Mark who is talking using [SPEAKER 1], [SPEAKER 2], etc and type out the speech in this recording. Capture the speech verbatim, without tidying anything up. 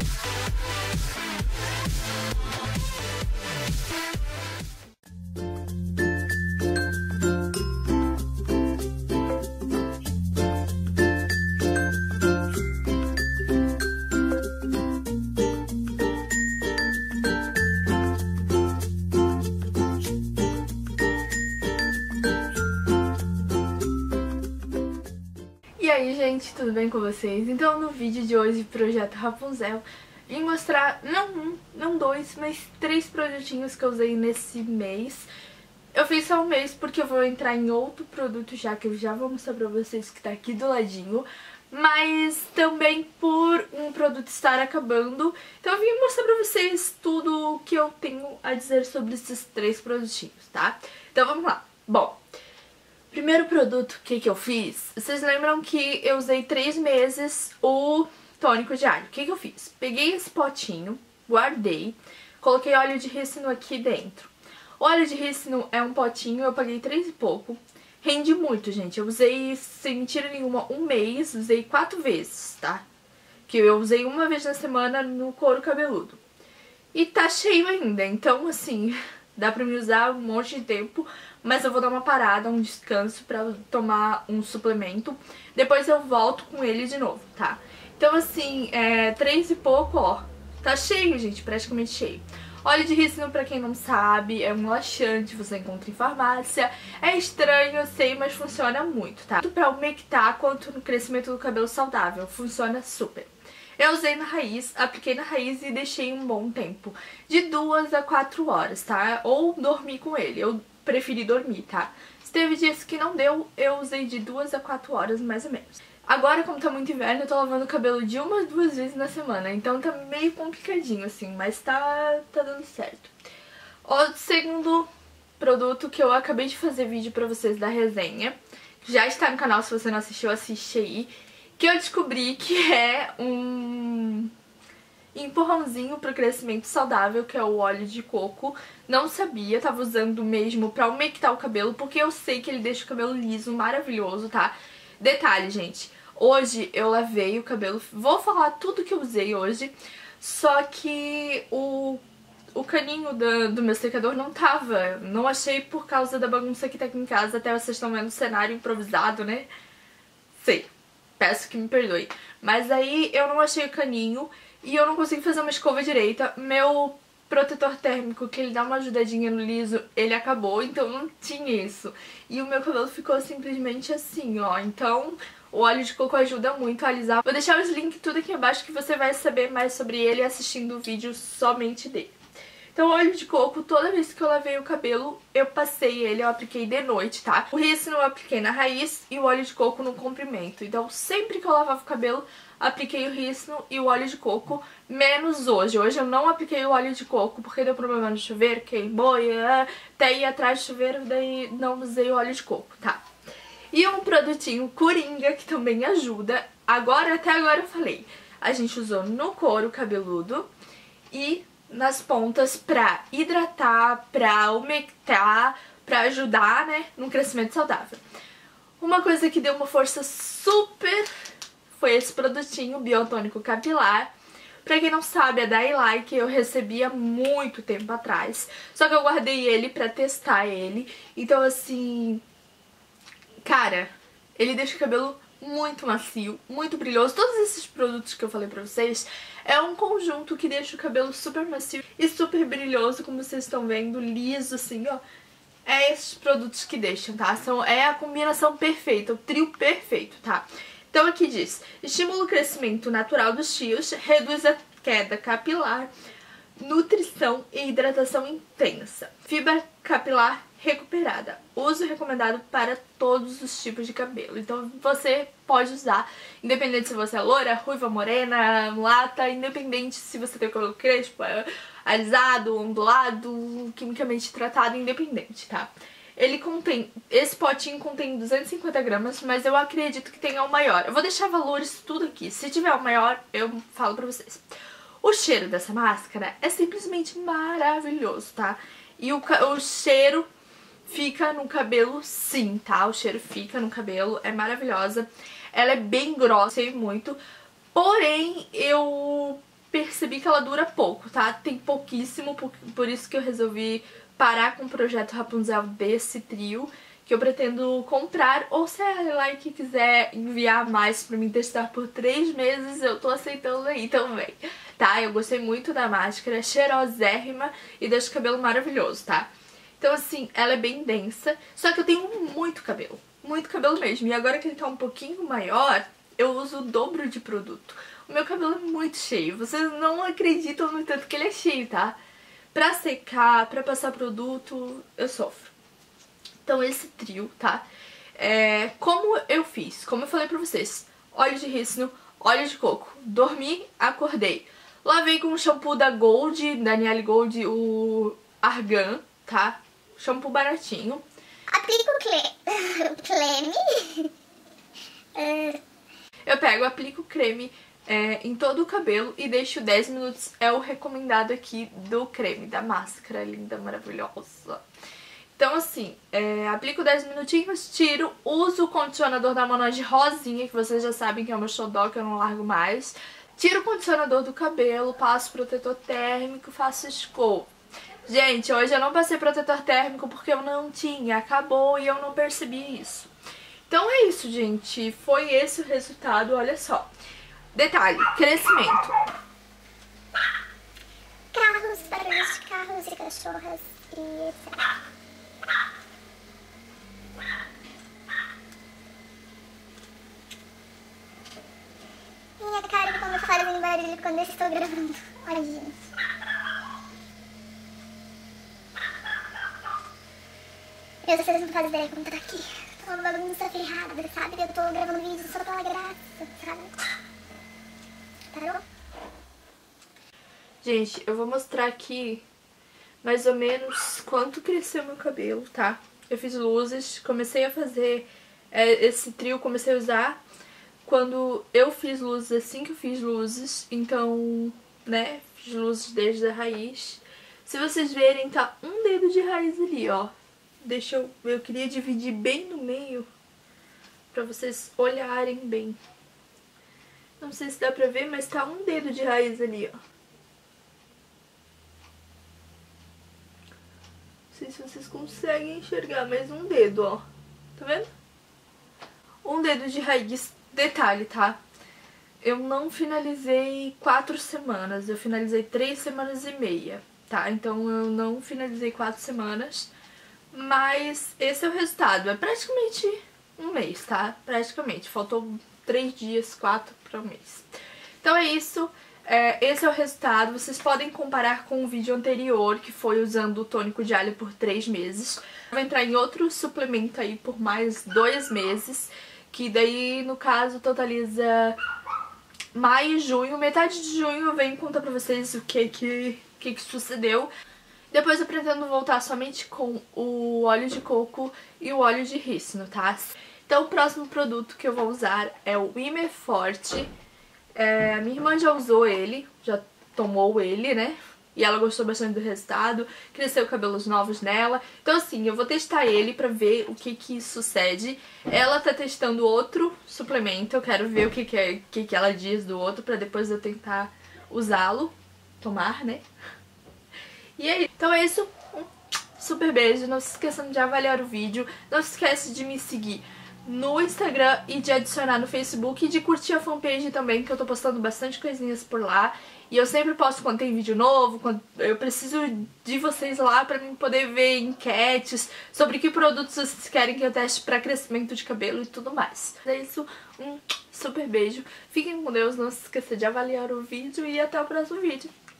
[SPEAKER 1] E aí, gente, tudo bem com vocês? Então, no vídeo de hoje, Projeto Rapunzel, vim mostrar, não um, não dois, mas três produtinhos que eu usei nesse mês. Eu fiz só um mês porque eu vou entrar em outro produto já, que eu já vou mostrar pra vocês, que tá aqui do ladinho. Mas também por um produto estar acabando, então eu vim mostrar pra vocês tudo o que eu tenho a dizer sobre esses três produtinhos, tá? Então vamos lá. Bom, primeiro produto, o que que eu fiz? Vocês lembram que eu usei três meses o tônico diário. O que que eu fiz? Peguei esse potinho, guardei, coloquei óleo de rícino aqui dentro. O óleo de rícino é um potinho, eu paguei três e pouco. Rende muito, gente. Eu usei, sem mentira nenhuma, um mês, usei quatro vezes, tá? Que eu usei uma vez na semana no couro cabeludo. E tá cheio ainda, então assim, dá pra me usar um monte de tempo. Mas eu vou dar uma parada, um descanso pra tomar um suplemento. Depois eu volto com ele de novo, tá? Então assim, é, três e pouco, ó. Tá cheio, gente, praticamente cheio. Óleo de rícino, pra quem não sabe, é um laxante, você encontra em farmácia. É estranho, eu sei, mas funciona muito, tá? Tanto pra umectar quanto no crescimento do cabelo saudável. Funciona super. Eu usei na raiz, apliquei na raiz e deixei um bom tempo. De duas a quatro horas, tá? Ou dormi com ele. Eu preferi dormir, tá? Se teve dias que não deu, eu usei de duas a quatro horas, mais ou menos. Agora, como tá muito inverno, eu tô lavando o cabelo de uma a duas vezes na semana. Então tá meio complicadinho, assim, mas tá, tá dando certo. O segundo produto que eu acabei de fazer vídeo pra vocês da resenha, já está no canal, se você não assistiu, assiste aí. Que eu descobri que é um empurrãozinho pro crescimento saudável, que é o óleo de coco. Não sabia, tava usando mesmo pra umectar o cabelo, porque eu sei que ele deixa o cabelo liso, maravilhoso, tá? Detalhe, gente, hoje eu lavei o cabelo, vou falar tudo que eu usei hoje, só que o, o caninho do, do meu secador não tava, não achei por causa da bagunça que tá aqui em casa, até vocês estão vendo o cenário improvisado, né? Sei, peço que me perdoe. Mas aí eu não achei o caninho e eu não consegui fazer uma escova direita, meu protetor térmico, que ele dá uma ajudadinha no liso, ele acabou, então não tinha isso. E o meu cabelo ficou simplesmente assim, ó. Então o óleo de coco ajuda muito a alisar. Vou deixar os links tudo aqui abaixo que você vai saber mais sobre ele assistindo o vídeo somente dele. Então o óleo de coco, toda vez que eu lavei o cabelo, eu passei ele, eu apliquei de noite, tá? O rícino eu apliquei na raiz e o óleo de coco no comprimento. Então sempre que eu lavava o cabelo, apliquei o rícino e o óleo de coco, menos hoje. Hoje eu não apliquei o óleo de coco porque deu problema no chuveiro, queimou, e até ir atrás do chuveiro, daí não usei o óleo de coco, tá? E um produtinho Coringa, que também ajuda. Agora, até agora eu falei, a gente usou no couro cabeludo e nas pontas pra hidratar, pra umectar, pra ajudar, né, no crescimento saudável. Uma coisa que deu uma força super foi esse produtinho biotônico capilar. Pra quem não sabe, é da Eli, que eu recebi há muito tempo atrás. Só que eu guardei ele pra testar ele. Então assim, cara, ele deixa o cabelo muito macio, muito brilhoso. Todos esses produtos que eu falei pra vocês é um conjunto que deixa o cabelo super macio e super brilhoso, como vocês estão vendo, liso assim, ó. É esses produtos que deixam, tá? São, é a combinação perfeita, o trio perfeito, tá? Então aqui diz, estimula o crescimento natural dos fios, reduz a queda capilar, nutrição e hidratação intensa, fibra capilar recuperada, uso recomendado para todos os tipos de cabelo. Então você pode usar, independente se você é loira, ruiva, morena, mulata, independente se você tem o cabelo crespo, alisado, ondulado, quimicamente tratado, independente, tá? Ele contém, esse potinho contém duzentos e cinquenta gramas, mas eu acredito que tenha o maior. Eu vou deixar valores tudo aqui, se tiver o maior eu falo pra vocês. O cheiro dessa máscara é simplesmente maravilhoso, tá? E o, o cheiro fica no cabelo sim, tá? O cheiro fica no cabelo, é maravilhosa. Ela é bem grossa e muito, porém eu percebi que ela dura pouco, tá? Tem pouquíssimo, por, por isso que eu resolvi parar com o projeto Rapunzel desse trio, que eu pretendo comprar, ou se a Like quiser enviar mais pra mim testar por três meses, eu tô aceitando aí também, tá? Eu gostei muito da máscara, é cheirosérrima e deixa o cabelo maravilhoso, tá? Então assim, ela é bem densa, só que eu tenho muito cabelo, muito cabelo mesmo, e agora que ele tá um pouquinho maior, eu uso o dobro de produto. O meu cabelo é muito cheio, vocês não acreditam no tanto que ele é cheio, tá? Pra secar, pra passar produto, eu sofro. Então esse trio, tá? É, como eu fiz, como eu falei pra vocês, óleo de rícino, óleo de coco, dormi, acordei. Lavei com o shampoo da Gold, da Niale Gold, o Argan, tá? Shampoo baratinho.
[SPEAKER 2] Aplico o creme.
[SPEAKER 1] Eu pego, aplico o creme é, em todo o cabelo e deixo dez minutos. É o recomendado aqui do creme, da máscara linda, maravilhosa. Então assim, é, aplico dez minutinhos, tiro, uso o condicionador da Monange rosinha, que vocês já sabem que é o meu xodó, que eu não largo mais. Tiro o condicionador do cabelo, passo protetor térmico, faço escova. Gente, hoje eu não passei protetor térmico porque eu não tinha, acabou e eu não percebi isso. Então é isso, gente, foi esse o resultado, olha só. Detalhe, crescimento.
[SPEAKER 2] Carros, barulhos de carros e cachorras e etcétera. Minha cara quando fazem barulho quando eu estou gravando. Olha, gente. Meu Deus, vocês não fazem ideia como tá aqui. Tô uma bagunça ferrada, sabe? Eu tô gravando vídeo só pela graça, sabe? Parou?
[SPEAKER 1] Gente, eu vou mostrar aqui mais ou menos quanto cresceu meu cabelo, tá? Eu fiz luzes, comecei a fazer é, esse trio, comecei a usar quando eu fiz luzes, assim que eu fiz luzes, então, né, fiz luzes desde a raiz. Se vocês verem, tá um dedo de raiz ali, ó. Deixa eu... eu queria dividir bem no meio pra vocês olharem bem. Não sei se dá pra ver, mas tá um dedo de raiz ali, ó. Não sei se vocês conseguem enxergar, mas um dedo, ó. Tá vendo? Um dedo de raiz. Detalhe, tá? Eu não finalizei quatro semanas, eu finalizei três semanas e meia, tá? Então eu não finalizei quatro semanas, mas esse é o resultado. É praticamente um mês, tá? Praticamente. Faltou três dias, quatro para um mês. Então é isso. É, esse é o resultado. Vocês podem comparar com o vídeo anterior, que foi usando o tônico de alho por três meses. Eu vou entrar em outro suplemento aí por mais dois meses, que daí, no caso, totaliza maio e junho. Metade de junho eu venho contar pra vocês o que que, que, que sucedeu. Depois eu pretendo voltar somente com o óleo de coco e o óleo de rícino, tá? Então o próximo produto que eu vou usar é o Imer Forte. É, a minha irmã já usou ele, já tomou ele, né? E ela gostou bastante do resultado, cresceu cabelos novos nela. Então assim, eu vou testar ele pra ver o que que sucede. Ela tá testando outro suplemento, eu quero ver o que que, é, o que, que ela diz do outro pra depois eu tentar usá-lo, tomar, né? E aí, então é isso, um super beijo, não se esqueçam de avaliar o vídeo, não se esqueça de me seguir no Instagram e de adicionar no Facebook e de curtir a fanpage também, que eu tô postando bastante coisinhas por lá. E eu sempre posto quando tem vídeo novo, quando eu preciso de vocês lá pra mim poder ver enquetes sobre que produtos vocês querem que eu teste pra crescimento de cabelo e tudo mais. É isso, um super beijo, fiquem com Deus, não se esqueça de avaliar o vídeo e até o próximo vídeo.